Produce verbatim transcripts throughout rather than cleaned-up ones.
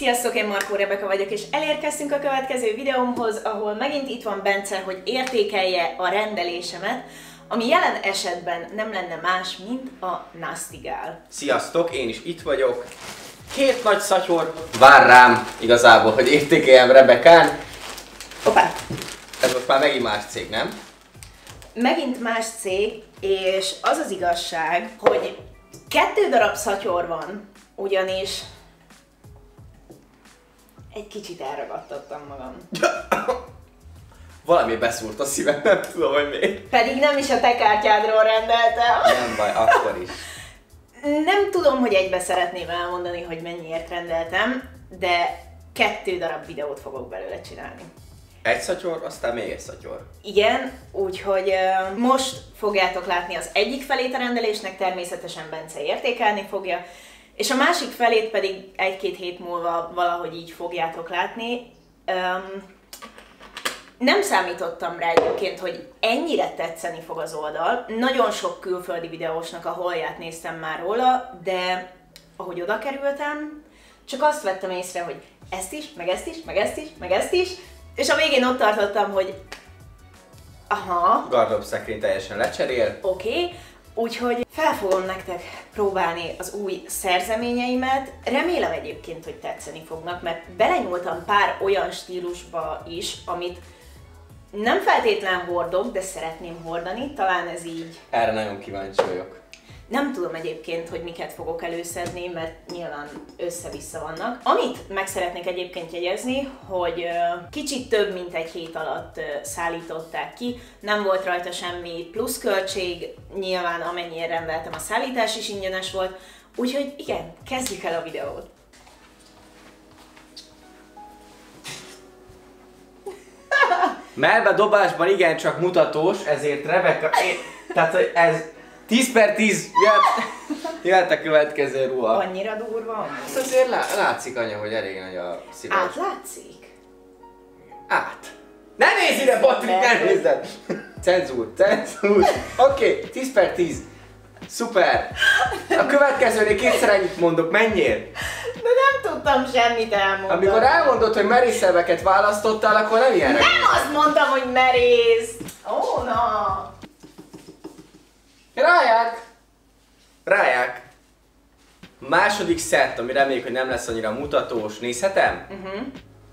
Sziasztok, én Markó Rebeka vagyok, és elérkeztünk a következő videómhoz, ahol megint itt van Bence, hogy értékelje a rendelésemet, ami jelen esetben nem lenne más, mint a Nastigál. Sziasztok, én is itt vagyok. Két nagy szatyor vár rám igazából, hogy értékeljem Rebekán. Hoppá! Ez most már megint más cég, nem? Megint más cég, és az az igazság, hogy kettő darab szatyor van, ugyanis egy kicsit elragadtattam magam. Valami beszúrt a szívem, nem tudom, hogy miért. Pedig nem is a te kártyádról rendeltem. Nem baj, akkor is. Nem tudom, hogy egybe szeretném elmondani, hogy mennyiért rendeltem, de kettő darab videót fogok belőle csinálni. Egy szatyor, aztán még egy szatyor. Igen, úgyhogy uh, most fogjátok látni az egyik felét a rendelésnek, természetesen Bence értékelni fogja, és a másik felét pedig egy-két hét múlva valahogy így fogjátok látni. Um, nem számítottam rá egyébként, hogy ennyire tetszeni fog az oldal. Nagyon sok külföldi videósnak a holját néztem már róla, de ahogy oda kerültem, csak azt vettem észre, hogy ezt is, meg ezt is, meg ezt is, meg ezt is, és a végén ott tartottam, hogy aha. Gardrób szekrény teljesen lecserél. Oké, okay. Úgyhogy fel fogom nektek próbálni az új szerzeményeimet. Remélem egyébként, hogy tetszeni fognak, mert belenyúltam pár olyan stílusba is, amit nem feltétlen hordok, de szeretném hordani, talán ez így. Erre nagyon kíváncsi vagyok. Nem tudom egyébként, hogy miket fogok előszedni, mert nyilván össze-vissza vannak. Amit meg szeretnék egyébként jegyezni, hogy kicsit több mint egy hét alatt szállították ki, nem volt rajta semmi pluszköltség, nyilván amennyire rendeltem, a szállítás is ingyenes volt, úgyhogy igen, kezdjük el a videót. Melbe dobásban igencsak mutatós, ezért Rebeka, én, tehát hogy ez tíz per tíz, jöhet, jöhet a következő ruha. Annyira durva? Ezt azért lá, látszik, anya, hogy elég nagy a szíved. Átlátszik? Át. Ne nézz ide, Patrik, ne nézzed! Cenzúr, cenzúr. Oké, okay, tíz per tíz. Szuper. A következőnél kétszer ennyit mondok, menjél? De nem tudtam semmit elmondani. Amikor elmondod, hogy merészelveket választottál, akkor nem ilyen. Nem azt mondtam, hogy merész! Ó, na! Ráják! Ráják! Második szett, ami reméljük, hogy nem lesz annyira mutatós. Nézhetem? Uh-huh.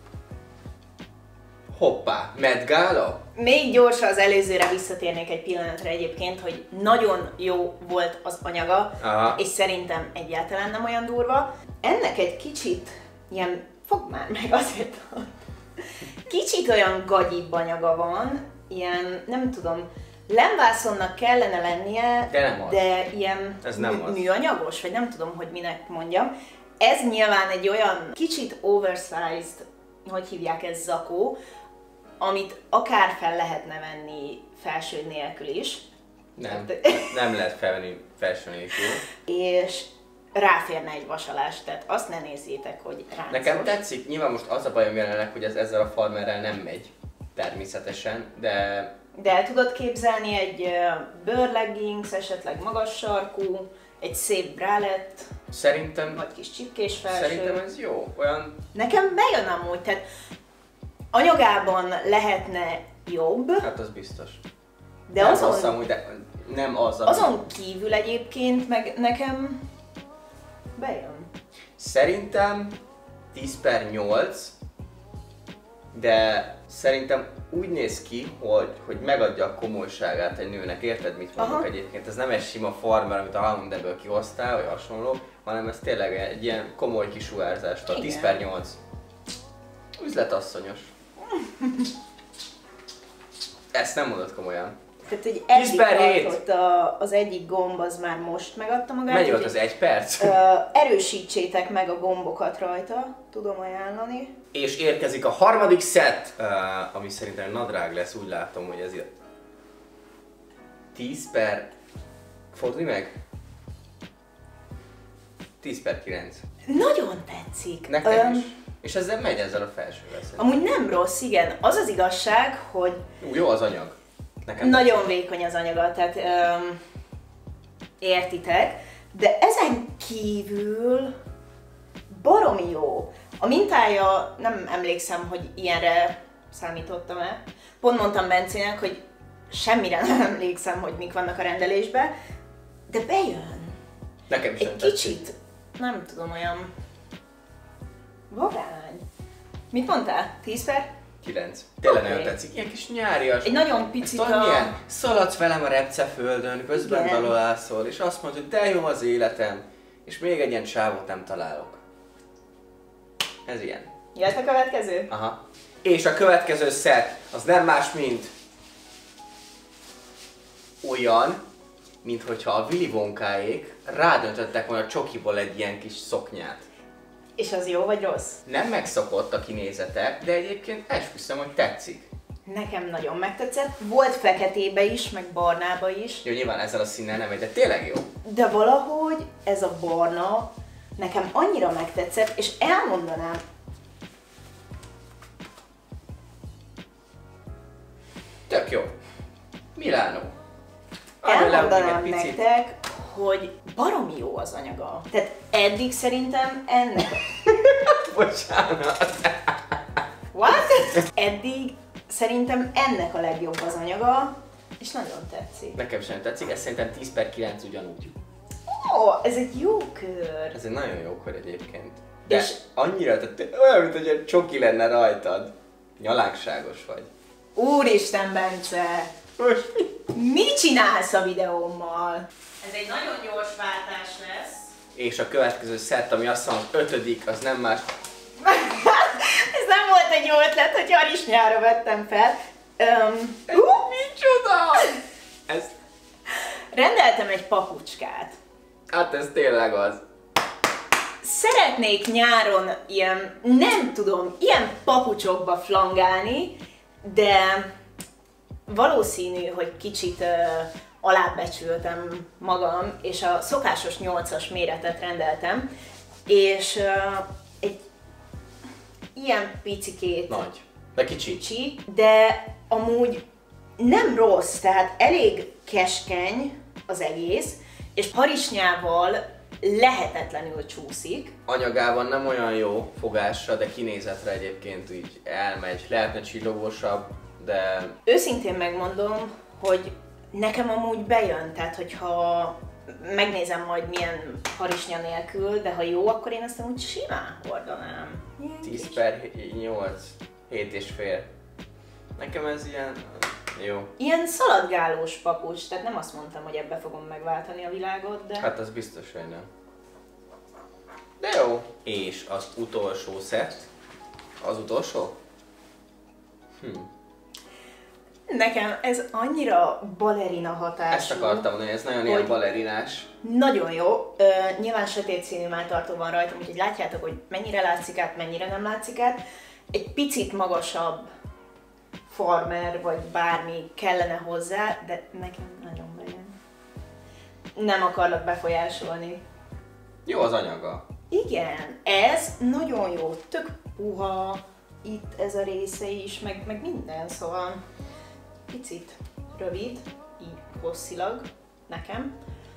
Hoppá, Met Gala? Még gyorsan az előzőre visszatérnék egy pillanatra egyébként, hogy nagyon jó volt az anyaga, aha, és szerintem egyáltalán nem olyan durva. Ennek egy kicsit ilyen, fogd már meg azért, kicsit olyan gagyibb anyaga van, ilyen, nem tudom, lemvászonnak kellene lennie, de, nem az. De ilyen ez nem mű, az. műanyagos, vagy nem tudom, hogy minek mondjam. Ez nyilván egy olyan kicsit oversized, hogy hívják, ez zakó, amit akár fel lehetne venni felső nélkül is. Nem, nem lehet felvenni felső nélkül. És ráférne egy vasalás, tehát azt ne nézzétek, hogy ráncos. Nekem tetszik, nyilván most az a bajom jelenleg, hogy ez ezzel a farmerrel nem megy, természetesen, de... De el tudod képzelni egy bőrleggings, esetleg magas sarkú, egy szép bralett, szerintem... vagy kis csipkés felső. Szerintem ez jó, olyan... Nekem bejön amúgy, tehát anyagában lehetne jobb. Hát az biztos. De nem azon... az amúgy, de nem az, ami... Azon kívül egyébként meg nekem bejön. Szerintem tíz per nyolc, de szerintem úgy néz ki, hogy, hogy megadja a komolyságát egy nőnek, érted mit mondok? Aha. Egyébként? Ez nem egy sima farmer, amit a Houndeből kihoztál, vagy hasonló, hanem ez tényleg egy ilyen komoly kisugárzást ad. tíz per nyolc. Üzletasszonyos. Ezt nem mondod komolyan. Tehát, hogy eddig tartott az egyik gomb, az már most megadta magát. Mennyi volt az egy perc? Uh, erősítsétek meg a gombokat rajta, tudom ajánlani. És érkezik a harmadik szett, uh, ami szerintem nadrág lesz, úgy látom, hogy ez tíz per... Fordulj meg? tíz per kilenc. Nagyon tetszik. Nekem um, is. És ezzel megy ezzel a felsővel. Amúgy nem rossz, igen. Az az igazság, hogy... Ú, jó az anyag. Nekem nagyon tetszik. vékony az anyaga, tehát um, értitek. De ezen kívül baromi jó. A mintája, nem emlékszem, hogy ilyenre számítottam-e. Pont mondtam Bencének, hogy semmire nem emlékszem, hogy mik vannak a rendelésben, de bejön. Nekem is Egy nem kicsit, tetszik. nem tudom, olyan vagány. Mit mondtál? tíz per? kilenc. Tényleg Okay. nagyon tetszik. Ilyen kis nyárias. Egy nagyon picit Tudod, a... milyen? Szaladsz velem a repceföldön, közben Igen. dalolászol, és azt mondod, hogy de jó az életem, és még egy ilyen csávot nem találok. Ez ilyen. Jöhet a következő? Aha. És a következő szett, az nem más, mint olyan, mint hogyha a Willy Wonkáék rádöntöttek volna a csokiból egy ilyen kis szoknyát. És az jó vagy rossz? Nem megszokott a kinézete, de egyébként esküszöm, hogy tetszik. Nekem nagyon megtetszett. Volt feketébe is, meg barnába is. Jó, nyilván ezzel a színnel nem egy, de tényleg jó. De valahogy ez a barna nekem annyira megtetszett, és elmondanám, Tök jó. Milánó. Arról leugrik elmondanám egy picit. nektek, hogy baromi jó az anyaga. Tehát eddig szerintem ennek... Bocsánat. What? Eddig szerintem ennek a legjobb az anyaga, és nagyon tetszik. Nekem sem tetszik, ez szerintem tíz per kilenc ugyanúgy. Ó, ez egy jó kör. Ez egy nagyon jó kör egyébként. De És- és annyira, tehát olyan, mint hogy egy csoki lenne rajtad. Nyalánkságos vagy. Úristen, Bence! Most mi? Mit csinálsz a videómmal? Ez egy nagyon gyors váltás lesz. És a következő szett, ami azt mondom, az ötödik, az nem más. Ez nem volt egy jó ötlet, hogy harisnyára vettem fel. Um, uh, Micsoda? Ez, rendeltem egy papucskát. hát ez tényleg az. Szeretnék nyáron ilyen, nem tudom, ilyen papucsokba flangálni, de valószínű, hogy kicsit uh, alábecsültem magam, és a szokásos nyolcas méretet rendeltem, és uh, egy ilyen picikét Nagy. De kicsi. kicsi, de amúgy nem rossz, tehát elég keskeny az egész, és harisnyával lehetetlenül csúszik. Anyagában nem olyan jó fogásra, de kinézetre egyébként így elmegy. Lehetne csillogósabb, de Őszintén megmondom, hogy nekem amúgy bejön, tehát hogyha megnézem majd milyen harisnya nélkül, de ha jó, akkor én ezt amúgy simán hordanám. Ilyen tíz kis- per nyolc, hét és fél. Nekem ez ilyen jó. Ilyen szaladgálós papucs, tehát nem azt mondtam, hogy ebbe fogom megváltani a világot, de... Hát az biztos, hogy nem. De jó. És az utolsó szett. Az utolsó? Hm. Nekem ez annyira balerina hatású. Ezt akartam mondani, ez nagyon Hogy- ilyen balerinás. Nagyon jó. Ö, nyilván sötét színű melltartó van rajtam, úgyhogy látjátok, hogy mennyire látszik át, mennyire nem látszik át. Egy picit magasabb farmer vagy bármi kellene hozzá, de nekem nagyon bejön. Nem akarlak befolyásolni. Jó az anyaga. Igen, ez nagyon jó, tök puha, itt ez a része is, meg, meg minden, szóval picit rövid, így hosszilag nekem.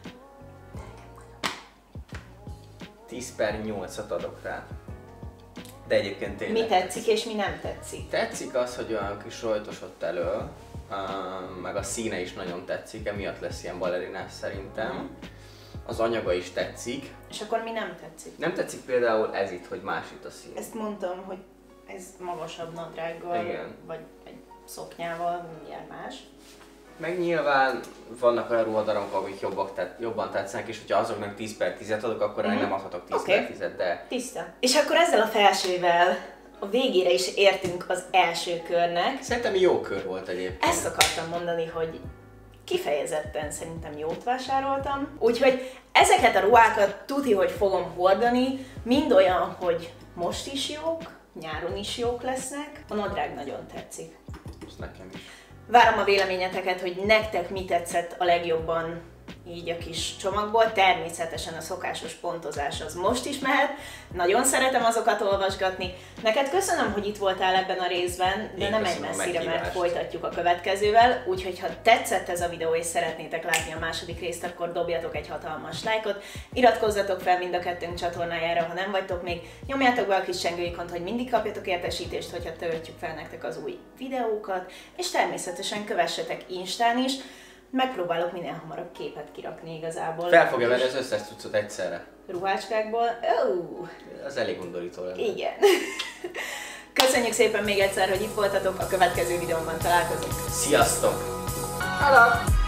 tíz per nyolcat adok rá. De egyébként tényleg. Mi tetszik és mi nem tetszik. Tetszik az, hogy olyan kis rojtos ott elő, uh, meg a színe is nagyon tetszik, emiatt lesz ilyen balerinás szerintem. Az anyaga is tetszik. És akkor mi nem tetszik? Nem tetszik például ez itt, hogy más itt a szín. Ezt mondtam, hogy ez magasabb nadrággal, Igen. vagy egy szoknyával, mindjárt más. Meg nyilván vannak olyan ruhadarabok, amik jobbak, tehát jobban tetszenek, és hogyha azoknak tíz per tízet adok, akkor uh-huh. nem adhatok tíz Oké. per tízet, de Tiszta. És akkor ezzel a felsővel a végére is értünk az első körnek. szerintem jó kör volt egyébként. Ezt akartam mondani, hogy kifejezetten szerintem jót vásároltam. Úgyhogy ezeket a ruhákat tuti, hogy fogom hordani, mind olyan, hogy most is jók, nyáron is jók lesznek. A nadrág nagyon tetszik. Ez nekem is. Várom a véleményeteket, hogy nektek mi tetszett a legjobban így a kis csomagból. Természetesen a szokásos pontozás az most is mehet. Nagyon szeretem azokat olvasgatni. Neked köszönöm, hogy itt voltál ebben a részben, de Én nem egy messzire, mert folytatjuk a következővel. Úgyhogy ha tetszett ez a videó és szeretnétek látni a második részt, akkor dobjatok egy hatalmas lájkot. Iratkozzatok fel mind a kettőnk csatornájára, ha nem vagytok még. Nyomjátok be a kis csengőikont, hogy mindig kapjatok értesítést, hogyha töltjük fel nektek az új videókat. És természetesen kövessetek Instán is. Megpróbálok minél hamarabb képet kirakni igazából. Fel fogja venni az összes cuccot egyszerre. Ruhácskákból. Oh. Az elég undorító lenne. Igen. Köszönjük szépen még egyszer, hogy itt voltatok, a következő videóban találkozunk. Sziasztok! Hello!